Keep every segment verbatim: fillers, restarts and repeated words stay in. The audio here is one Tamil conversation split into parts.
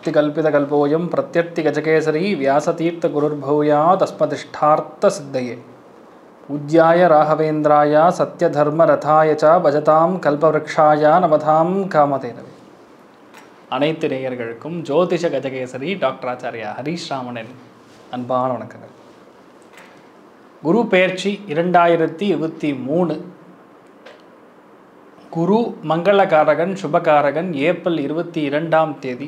वागीशाप्तिकल्पितकल्पोऽयं प्रत्यर्तिगजकेसरी व्यासतीर्थगुरुर्भूयात् तस्मदिष्टार्थसिद्धये पूज्याय राघवेन्द्राय सत्यधर्मरथाय च भजतां कल्पवृक्षाय नमतां कामधेनवे. அனைத்து நேயர்களுக்கும் ஜோதிஷ கஜகேசரி டாக்டர் ஆச்சாரியா ஹரீஷ் ராமனின் அன்பான வணக்கங்கள். குரு பெயர்ச்சி இரண்டாயிரத்தி இருபத்தி மூணு. குரு மங்களகாரகன் சுபகாரகன். ஏப்ரல் இருபத்தி இரண்டாம் தேதி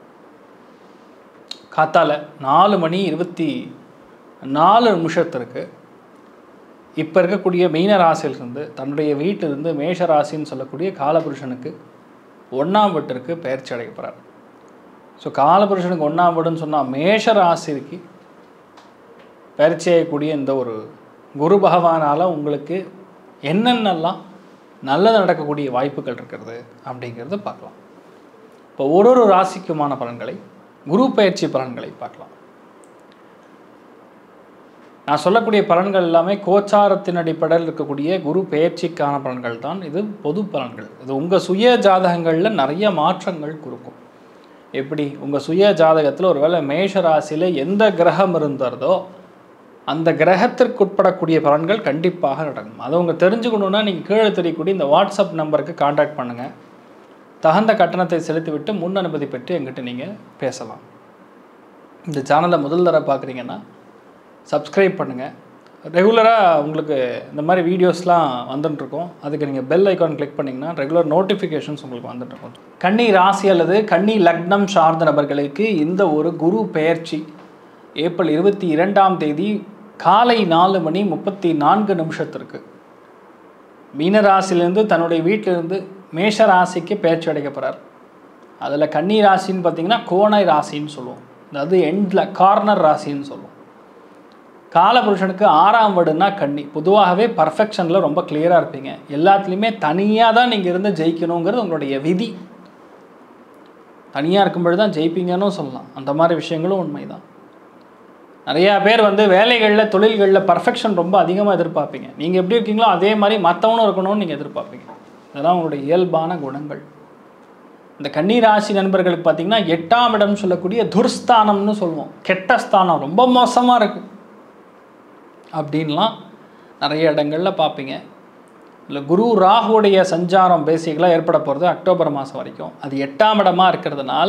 காத்தால நாலு மணி இருபத்தி நாலு நிமிஷத்திற்கு இப்போ இருக்கக்கூடிய மீன ராசியிலிருந்து தன்னுடைய வீட்டிலிருந்து மேஷ ராசின்னு சொல்லக்கூடிய காலபுருஷனுக்கு ஒன்றாம் வீட்டிற்கு பெயர்ச்சி அடைய போகிறார். ஸோ காலபுருஷனுக்கு ஒன்றாம் வீடுன்னு சொன்னால் மேஷ ராசிக்கு பயிற்சி செய்யக்கூடிய இந்த ஒரு குரு பகவானால் உங்களுக்கு என்னென்னலாம் நல்லது நடக்கக்கூடிய வாய்ப்புகள் இருக்கிறது அப்படிங்கிறது பார்க்கலாம். இப்போ ஒரு ஒரு ராசிக்குமான பலன்களை, குரு பயிற்சி பலன்களை பார்க்கலாம். நான் சொல்லக்கூடிய பலன்கள் எல்லாமே கோச்சாரத்தின் அடிப்படையில் இருக்கக்கூடிய குரு பெயர்ச்சிக்கான பலன்கள் தான். இது பொது பலன்கள். இது உங்கள் சுய ஜாதகங்களில் நிறைய மாற்றங்கள் கொடுக்கும். எப்படி உங்கள் சுய ஜாதகத்தில் ஒரு வேளை மேஷ ராசியில் எந்த கிரகம் இருந்ததோ அந்த கிரகத்திற்கு உட்படக்கூடிய பலன்கள் கண்டிப்பாக நடக்கும். அதை உங்கள் தெரிஞ்சுக்கணுன்னா நீங்கள் கீழே தெரியக்கூடிய இந்த வாட்ஸ்அப் நம்பருக்கு கான்டாக்ட் பண்ணுங்கள். தகுந்த கட்டணத்தை செலுத்திவிட்டு முன் அனுமதி பெற்று எங்கிட்ட நீங்கள் பேசலாம். இந்த சேனலை முதல் தடவை பார்க்குறீங்கன்னா சப்ஸ்கிரைப் பண்ணுங்கள். ரெகுலராக உங்களுக்கு இந்த மாதிரி வீடியோஸ்லாம் வந்துட்டுருக்கோம். அதுக்கு நீங்கள் பெல் ஐக்கான் கிளிக் பண்ணிங்கன்னா ரெகுலர் நோட்டிஃபிகேஷன்ஸ் உங்களுக்கு வந்துட்டுருக்கும். கன்னி ராசி அல்லது கன்னி லக்னம் சார்ந்த நபர்களுக்கு இந்த ஒரு குரு பெயர்ச்சி ஏப்ரல் இருபத்தி இரண்டாம் தேதி காலை நாலு மணி முப்பத்தி நான்கு நிமிஷத்திற்கு மீனராசிலேருந்து தன்னுடைய வீட்டிலிருந்து மேஷ ராசிக்கு பெயர்ச்சி அடைக்க போகிறார். அதில் கன்னி ராசின்னு பார்த்திங்கன்னா கோணை ராசின்னு சொல்லுவோம். அதாவது எண்டில் கார்னர் ராசின்னு சொல்லுவோம். காலபுருஷனுக்கு ஆறாம் வீடுனா கன்னி. பொதுவாகவே பர்ஃபெக்ஷனில் ரொம்ப கிளியராக இருப்பீங்க. எல்லாத்துலேயுமே தனியாக தான் நீங்கள் இருந்து ஜெயிக்கணுங்கிறது உங்களுடைய விதி. தனியாக இருக்கும்பொழுது தான் ஜெயிப்பீங்கன்னு சொல்லலாம். அந்த மாதிரி விஷயங்களும் உண்மை தான். நிறையா பேர் வந்து வேலைகளில் தொழில்களில் பர்ஃபெக்ஷன் ரொம்ப அதிகமாக எதிர்பார்ப்பீங்க. நீங்கள் எப்படி இருக்கீங்களோ அதே மாதிரி மற்றவனும் இருக்கணும்னு நீங்கள் எதிர்பார்ப்பீங்க. இதெல்லாம் உங்களுடைய இயல்பான குணங்கள். இந்த கன்னிராசி நண்பர்களுக்கு பார்த்திங்கன்னா எட்டாம் இடம் சொல்லக்கூடிய துர்ஸ்தானம்னு சொல்லுவோம். கெட்ட ஸ்தானம், ரொம்ப மோசமாக இருக்குது அப்படின்லாம் நிறைய இடங்களில் பார்ப்பீங்க. இல்லை குரு ராகுடைய சஞ்சாரம் பேசிக்கலாக ஏற்பட போகிறது அக்டோபர் மாதம் வரைக்கும். அது எட்டாம் இடமாக இருக்கிறதுனால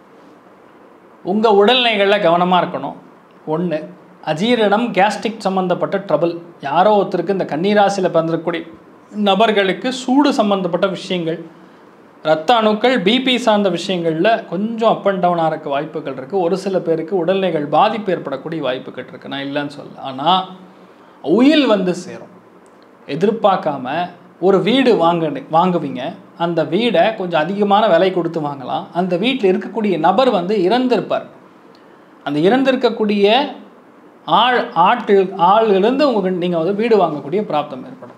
உங்கள் உடல்நிலைகளில் கவனமாக இருக்கணும். ஒன்று, அஜீரணம், கேஸ்ட்ரிக் சம்மந்தப்பட்ட ட்ரபிள். யாரோ ஒருத்தருக்கு இந்த கன்னிராசியில் பிறந்திருக்கக்கூடிய நபர்களுக்கு சூடு சம்மந்தப்பட்ட விஷயங்கள், இரத்த அணுக்கள், பிபி சார்ந்த விஷயங்களில் கொஞ்சம் அப் அண்ட் டவுனாக இருக்க வாய்ப்புகள் இருக்குது. ஒரு சில பேருக்கு உடல்நிலைகள் பாதிப்பு ஏற்படக்கூடிய வாய்ப்புகள் இருக்குது. நான் இல்லைன்னு சொல்ல. ஆனால் உயில் வந்து சேரும். எதிர்பார்க்காம ஒரு வீடு வாங்க வாங்குவீங்க. அந்த வீடை கொஞ்சம் அதிகமான விலை கொடுத்து வாங்கலாம். அந்த வீட்டில் இருக்கக்கூடிய நபர் வந்து இறந்திருப்பார். அந்த இறந்திருக்கக்கூடிய ஆள் ஆட்கள் ஆள்களிருந்து உங்களுக்கு நீங்கள் வந்து வீடு வாங்கக்கூடிய பிராப்தம் ஏற்படும்.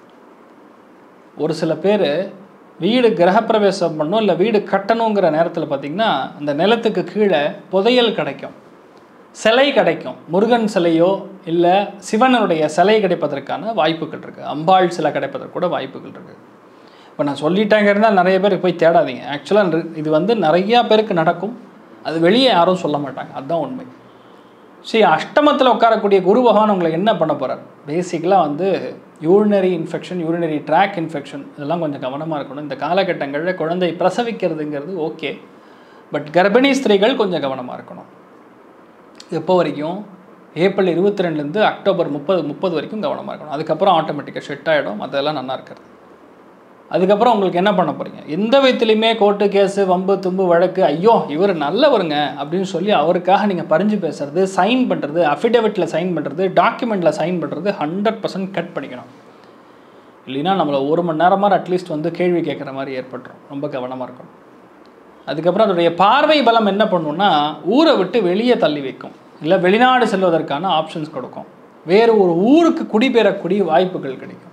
ஒரு சில பேர் வீடு கிரகப்பிரவேசம் பண்ணணும் இல்லை வீடு கட்டணுங்கிற நேரத்தில் பார்த்திங்கன்னா அந்த நிலத்துக்கு கீழே புதையல் கிடைக்கும், சிலை கிடைக்கும். முருகன் சிலையோ இல்லை சிவனுடைய சிலை கிடைப்பதற்கான வாய்ப்புகள் இருக்குது. அம்பாள் சிலை கிடைப்பதற்கு கூட வாய்ப்புகள் இருக்குது. இப்போ நான் சொல்லிட்டாங்க இருந்தால் நிறைய பேருக்கு போய் தேடாதீங்க. ஆக்சுவலாக இது வந்து நிறையா பேருக்கு நடக்கும். அது வெளியே யாரும் சொல்ல மாட்டாங்க. அதுதான் உண்மை. சரி, அஷ்டமத்தில் உட்காரக்கூடிய குரு பகவான் உங்களுக்கு என்ன பண்ண போகிறார்? பேசிக்கலாக வந்து urinary infection, urinary tract infection, இதெல்லாம் கொஞ்சம் கவனமாக இருக்கணும். இந்த காலகட்டங்களில் குழந்தை பிரசவிக்கிறதுங்கிறது ஓகே, பட் கர்ப்பிணி ஸ்திரீகள் கொஞ்சம் கவனமாக இருக்கணும். எப்போ வரைக்கும்? ஏப்ரல் இருபத்தி ரெண்டுலேருந்து அக்டோபர் முப்பது முப்பது வரைக்கும் கவனமாக இருக்கணும். அதுக்கப்புறம் ஆட்டோமேட்டிக்காக செட் ஆகிடும். அதெல்லாம் நல்லா இருக்கிறது. அதுக்கப்புறம் உங்களுக்கு என்ன பண்ண போகிறீங்க? எந்த விதத்துலையுமே கோர்ட்டு கேஸு, வம்பு தும்பு வழக்கு, ஐயோ இவர் நல்லவருங்க அப்படின்னு சொல்லி அவருக்காக நீங்கள் பறிஞ்சு பேசுறது, சைன் பண்ணுறது, அஃபிடவிட்டில் சைன் பண்ணுறது, டாக்குமெண்ட்டில் சைன் பண்ணுறது ஹண்ட்ரட் பர்சன்ட் கட் பண்ணிக்கணும். இல்லைன்னா நம்மளை ஒரு மணி நேரமாக அட்லீஸ்ட் வந்து கேள்வி கேட்குற மாதிரி ஏற்பட்டுரும். ரொம்ப கவனமாக இருக்கணும். அதுக்கப்புறம் அதோடைய பார்வை பலம் என்ன பண்ணுன்னா ஊரை விட்டு வெளியே தள்ளி வைக்கும். இல்லை வெளிநாடு செல்வதற்கான ஆப்ஷன்ஸ் கொடுக்கும். வேறு ஒரு ஊருக்கு குடிபெயரக்கூடிய வாய்ப்புகள் கிடைக்கும்.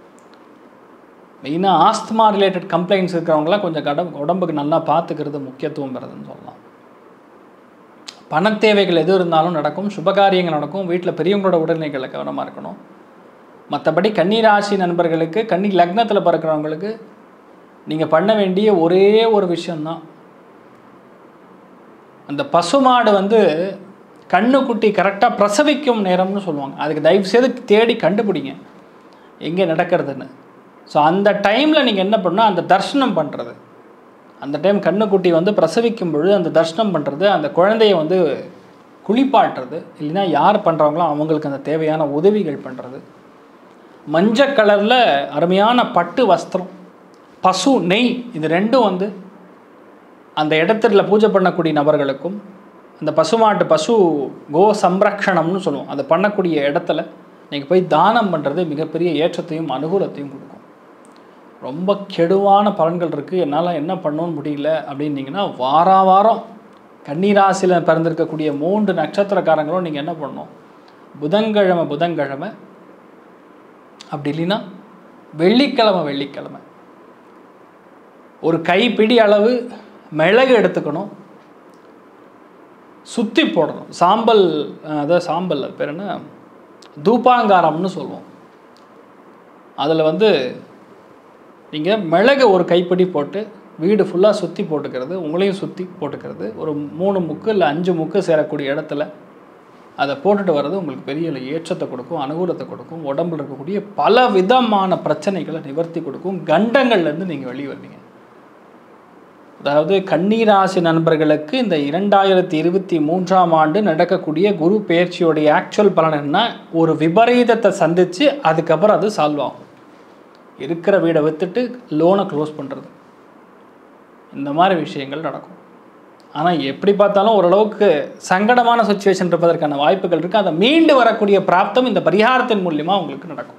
மெயினாக ஆஸ்துமா ரிலேட்டட் கம்ப்ளைண்ட்ஸ் இருக்கிறவங்களாம் கொஞ்சம் கடம் உடம்புக்கு நல்லா பார்த்துக்கிறது முக்கியத்துவம் பெறுதுன்னு சொல்லலாம். பண தேவைகள் எது இருந்தாலும் நடக்கும். சுபகாரியங்கள் நடக்கும். வீட்டில் பெரியவங்களோட உடல்நிலைகளில் கவனமாக இருக்கணும். மற்றபடி கன்னிராசி நண்பர்களுக்கு, கன்னி லக்னத்தில் பிறக்கிறவங்களுக்கு நீங்கள் பண்ண வேண்டிய ஒரே ஒரு விஷயந்தான், அந்த பசுமாடு வந்து கண்ணுக்குட்டி கரெக்டாக பிரசவிக்கும் நேரம்னு சொல்லுவாங்க. அதுக்கு தயவு செய்து தேடி கண்டுபிடிங்க எங்கே நடக்கிறதுன்னு. ஸோ அந்த டைமில் நீங்கள் என்ன பண்ணால் அந்த தர்ஷனம் பண்ணுறது, அந்த டைம் கண்ணுக்குட்டி வந்து பிரசவிக்கும் பொழுது அந்த தர்ஷனம் பண்ணுறது, அந்த குழந்தைய வந்து குளிப்பாட்டுறது, இல்லைன்னா யார் பண்ணுறாங்களோ அவங்களுக்கு அந்த தேவையான உதவிகள் பண்ணுறது. மஞ்சள் கலரில் அருமையான பட்டு வஸ்திரம், பசு நெய், இது ரெண்டும் வந்து அந்த இடத்துல பூஜை பண்ணக்கூடிய நபர்களுக்கும் அந்த பசுமாட்டு பசு கோ சம்ரக்ஷணம்னு சொல்லுவோம், அதை பண்ணக்கூடிய இடத்துல நீங்கள் போய் தானம் பண்ணுறது மிகப்பெரிய ஏற்றத்தையும் அனுகூலத்தையும் கொடுக்கும். ரொம்ப கெடுவான பலன்கள் இருக்குது, என்னால் என்ன பண்ணணும்னு முடியல அப்படின்னீங்கன்னா வார வாரம் கன்னிராசியில் பிறந்திருக்கக்கூடிய மூன்று நட்சத்திரக்காரங்களும் நீங்கள் என்ன பண்ணணும், புதன்கிழமை புதன்கிழமை அப்படி இல்லைன்னா வெள்ளிக்கிழமை வெள்ளிக்கிழமை ஒரு கைப்பிடி அளவு மிளகு எடுத்துக்கணும், சுற்றி போடணும். சாம்பல், அதாவது சாம்பல் அது பேர் என்ன, தூபாங்காரம்னு சொல்லுவோம். அதில் வந்து நீங்கள் மிளகு ஒரு கைப்பிடி போட்டு வீடு ஃபுல்லாக சுற்றி போட்டுக்கிறது, உங்களையும் சுற்றி போட்டுக்கிறது, ஒரு மூணு முக்கு இல்லை அஞ்சு முக்கு சேரக்கூடிய இடத்துல அதை போட்டுட்டு வர்றது உங்களுக்கு பெரிய ஏற்றத்தை கொடுக்கும், அனுகூலத்தை கொடுக்கும், உடம்பில் இருக்கக்கூடிய பல விதமான பிரச்சனைகளை நிவர்த்தி கொடுக்கும், கண்டங்கள்லேருந்து நீங்கள் வெளியே வருவீங்க. அதாவது கன்னிராசி நண்பர்களுக்கு இந்த இரண்டாயிரத்தி இருபத்தி மூன்றாம் ஆண்டு நடக்கக்கூடிய குரு பெயர்ச்சியோடைய ஆக்சுவல் பலன் என்ன, ஒரு விபரீதத்தை சந்தித்து அதுக்கப்புறம் அது சால்வ் ஆகும். இருக்கிற வீடை விற்றுட்டு லோனை க்ளோஸ் பண்ணுறது, இந்த மாதிரி விஷயங்கள் நடக்கும். ஆனால் எப்படி பார்த்தாலும் ஓரளவுக்கு சங்கடமான சுச்சுவேஷன் இருப்பதற்கான வாய்ப்புகள் இருக்குது. அதை மீண்டு வரக்கூடிய பிராப்தம் இந்த பரிகாரத்தின் மூலியமாக உங்களுக்கு நடக்கும்.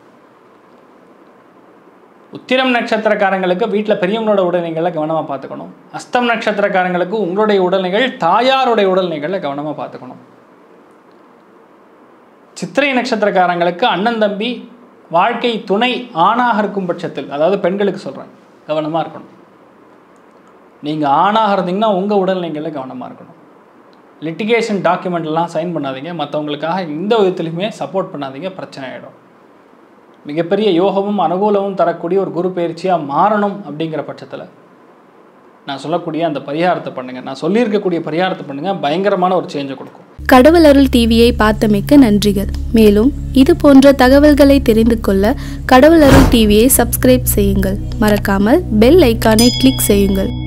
உத்திரம் நட்சத்திரக்காரங்களுக்கு வீட்டில் பெரியவங்களோட உடல்நிலைகளை கவனமாக பார்த்துக்கணும். அஸ்தம் நட்சத்திரக்காரங்களுக்கு உங்களுடைய உடல்நிலைகள், தாயாருடைய உடல்நிலைகளை கவனமாக பார்த்துக்கணும். சித்திரை நட்சத்திரக்காரங்களுக்கு அண்ணன் தம்பி வாழ்க்கை துணை ஆணாக இருக்கும் பட்சத்தில், அதாவது பெண்களுக்கு சொல்கிறேன், கவனமாக இருக்கணும். நீங்கள் ஆணாக இருந்தீங்கன்னா உங்கள் உடல்நிலைகளில் கவனமாக இருக்கணும். லிட்டிகேஷன் டாக்குமெண்ட்லாம் சைன் பண்ணாதீங்க, மற்றவங்களுக்காக எந்த விதத்துலையுமே சப்போர்ட் பண்ணாதீங்க, பிரச்சனை ஆகிடும். மிகப்பெரிய யோகமும் அனுகூலமும் தரக்கூடிய ஒரு குரு பயிற்சியாக மாறணும் அப்படிங்கிற பட்சத்தில் நான் சொல்லக்கூடிய அந்த பரிகாரத்தை பண்ணுங்கள், நான் சொல்லியிருக்கக்கூடிய பரிகாரத்தை பண்ணுங்கள், பயங்கரமான ஒரு சேஞ்சை கொடுக்கும். கடவுள் அருள் டிவியை பார்த்தமைக்க நன்றிகள். மேலும் இது போன்ற தகவல்களை தெரிந்து கொள்ள கடவுள் அருள் டிவியை சப்ஸ்கிரைப் செய்யுங்கள். மறக்காமல் பெல் ஐக்கானை கிளிக் செய்யுங்கள்.